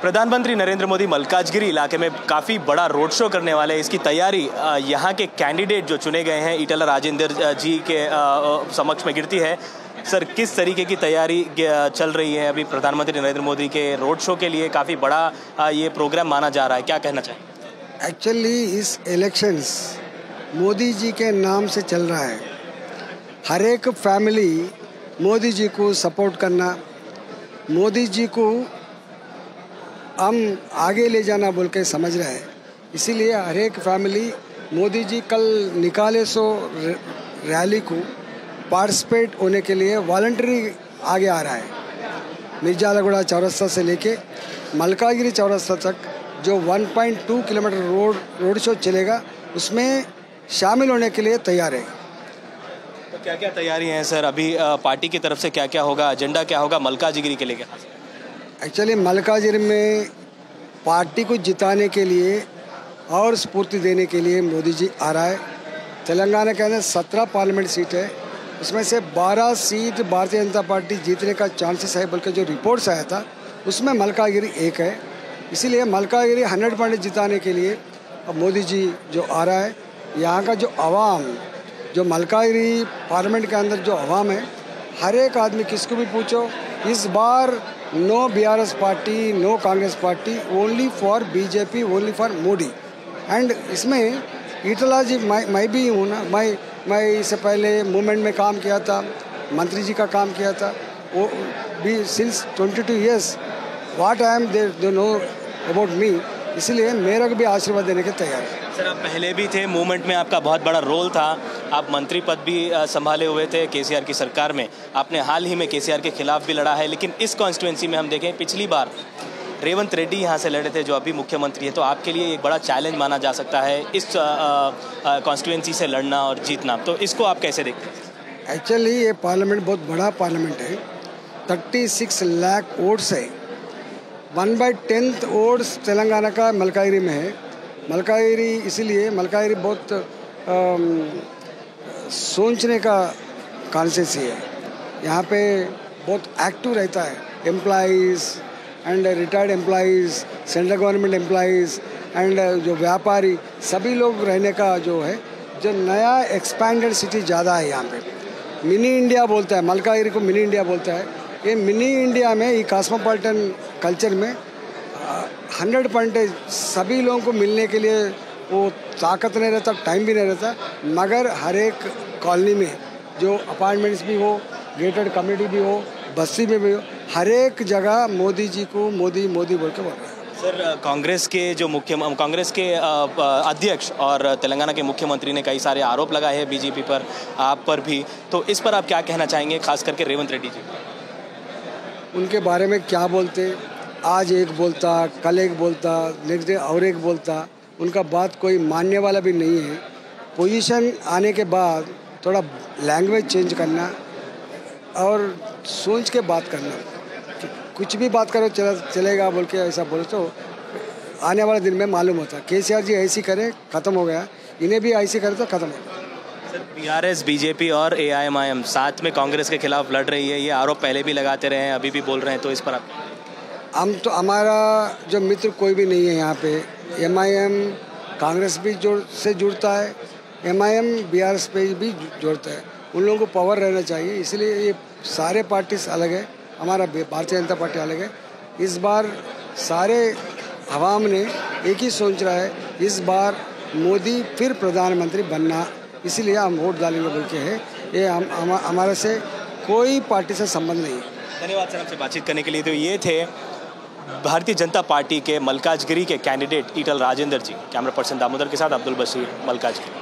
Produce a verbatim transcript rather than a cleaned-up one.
प्रधानमंत्री नरेंद्र मोदी मल्काजगिरी इलाके में काफ़ी बड़ा रोड शो करने वाले हैं। इसकी तैयारी यहाँ के कैंडिडेट जो चुने गए हैं ईटला राजेंद्र जी के समक्ष में गिरती है। सर, किस तरीके की तैयारी चल रही है अभी प्रधानमंत्री नरेंद्र मोदी के रोड शो के लिए? काफ़ी बड़ा ये प्रोग्राम माना जा रहा है, क्या कहना चाहिए? एक्चुअली इस इलेक्शंस मोदी जी के नाम से चल रहा है। हर एक फैमिली मोदी जी को सपोर्ट करना, मोदी जी को हम आगे ले जाना बोल के समझ रहा है। इसीलिए हर एक फैमिली मोदी जी कल निकाले सो रैली को पार्टिसिपेट होने के लिए वॉलंटरी आगे आ रहा है। मिर्जालगुड़ा चौरस्ता से लेके मल्काजगिरी चौरस्ता तक जो एक पॉइंट दो किलोमीटर रोड रोड शो चलेगा, उसमें शामिल होने के लिए तैयार है। तो क्या क्या तैयारी है सर? अभी पार्टी की तरफ से क्या क्या होगा, एजेंडा क्या होगा मल्काजगिरी के लिए? एक्चुअली मल्काजगिरी में पार्टी को जिताने के लिए और स्फूर्ति देने के लिए मोदी जी आ रहा है। तेलंगाना के अंदर सत्रह पार्लियामेंट सीट है, उसमें से बारह सीट भारतीय जनता पार्टी जीतने का चांसेस है बल्कि जो रिपोर्ट्स आया था उसमें मल्काजगिरी एक है। इसीलिए मल्काजगिरी हंड्रेड परसेंट जिताने के लिए अब मोदी जी जो आ रहा है, यहाँ का जो आवाम, जो मल्काजगिरी पार्लियामेंट के अंदर जो आवाम है, हर एक आदमी किसको भी पूछो, इस बार no BRS party, no Congress party, only for BJP, only for Modi. And इसमें ईटला जी मैं मैं भी हूँ ना, मैं मैं इससे पहले मूवमेंट में काम किया था, मंत्री जी का काम किया था, वो भी since twenty two years what I am they they know about me, इसलिए मेरा को भी आशीर्वाद देने के तैयार है। सर, आप पहले भी थे, मूवमेंट में आपका बहुत बड़ा रोल था, आप मंत्री पद भी संभाले हुए थे केसीआर की सरकार में, आपने हाल ही में केसीआर के खिलाफ भी लड़ा है। लेकिन इस कॉन्स्टिट्यूंसी में हम देखें, पिछली बार रेवंत रेड्डी यहाँ से लड़े थे जो अभी मुख्यमंत्री है, तो आपके लिए एक बड़ा चैलेंज माना जा सकता है इस कॉन्स्टिट्यूंसी से लड़ना और जीतना, तो इसको आप कैसे देखते हैं? एक्चुअली ये पार्लियामेंट बहुत बड़ा पार्लियामेंट है, थर्टी सिक्स लाख वोट्स है, one by tenth votes Telangana का मल्काजगिरी में है। मल्काजगिरी इसलिए मल्काजगिरी बहुत आम, सोचने का कॉन्स्टिट्यूंसी है। यहाँ पे बहुत एक्टिव रहता है, employees and retired employees, central government employees and जो व्यापारी, सभी लोग रहने का जो है, जो नया एक्सपैंडेड सिटी ज़्यादा है यहाँ पे। मिनी इंडिया बोलता है, मल्काजगिरी को मिनी इंडिया बोलता है। ये मिनी इंडिया में, ये कॉस्मोपॉलिटन कल्चर में हंड्रेड परसेंट सभी लोगों को मिलने के लिए वो ताकत नहीं रहता, टाइम भी नहीं रहता, मगर हर एक कॉलोनी में जो अपार्टमेंट्स भी हो, गेटेड कम्युनिटी भी हो, बस्ती में भी हो, हर एक जगह मोदी जी को मोदी मोदी बोल के बोल रहे हैं। सर, कांग्रेस के जो मुख्य कांग्रेस के अध्यक्ष और तेलंगाना के मुख्यमंत्री ने कई सारे आरोप लगाए हैं बीजेपी पर, आप पर भी, तो इस पर आप क्या कहना चाहेंगे, खास करके रेवंत रेड्डी जी? उनके बारे में क्या बोलते, आज एक बोलता, कल एक बोलता, नेक्स्ट डे और एक बोलता, उनका बात कोई मानने वाला भी नहीं है। पोजीशन आने के बाद थोड़ा लैंग्वेज चेंज करना और सोच के बात करना, कुछ भी बात करो चला चलेगा बोल के ऐसा बोले तो आने वाले दिन में मालूम होता। केसीआर जी ऐसी करे, ख़त्म हो गया, इन्हें भी ऐसी करे तो ख़त्म हो गया। सर, बीआरएस, बीजेपी और एआईएमआईएम साथ में कांग्रेस के खिलाफ लड़ रही है, ये आरोप पहले भी लगाते रहे हैं, अभी भी बोल रहे हैं, तो इस पर आप? हम तो, हमारा जो मित्र कोई भी नहीं है यहाँ पे। एमआईएम कांग्रेस भी जोड़ से जुड़ता है, एमआईएम बीआरएस पे भी जुड़ता है, उन लोगों को पावर रहना चाहिए, इसलिए ये सारे पार्टीज अलग है, हमारा भारतीय जनता पार्टी अलग है। इस बार सारे अवाम ने एक ही सोच रहा है, इस बार मोदी फिर प्रधानमंत्री बनना, इसलिए हम वोट डालेंगे बोल के है। ये हम हमारे से कोई पार्टी से संबंध नहीं है। धन्यवाद सर आपसे बातचीत करने के लिए। तो ये थे भारतीय जनता पार्टी के मल्काजगिरी के candidate Etela Rajender ji. Camera person Damodar के साथ अब्दुल बशीर, मल्काजगिरी।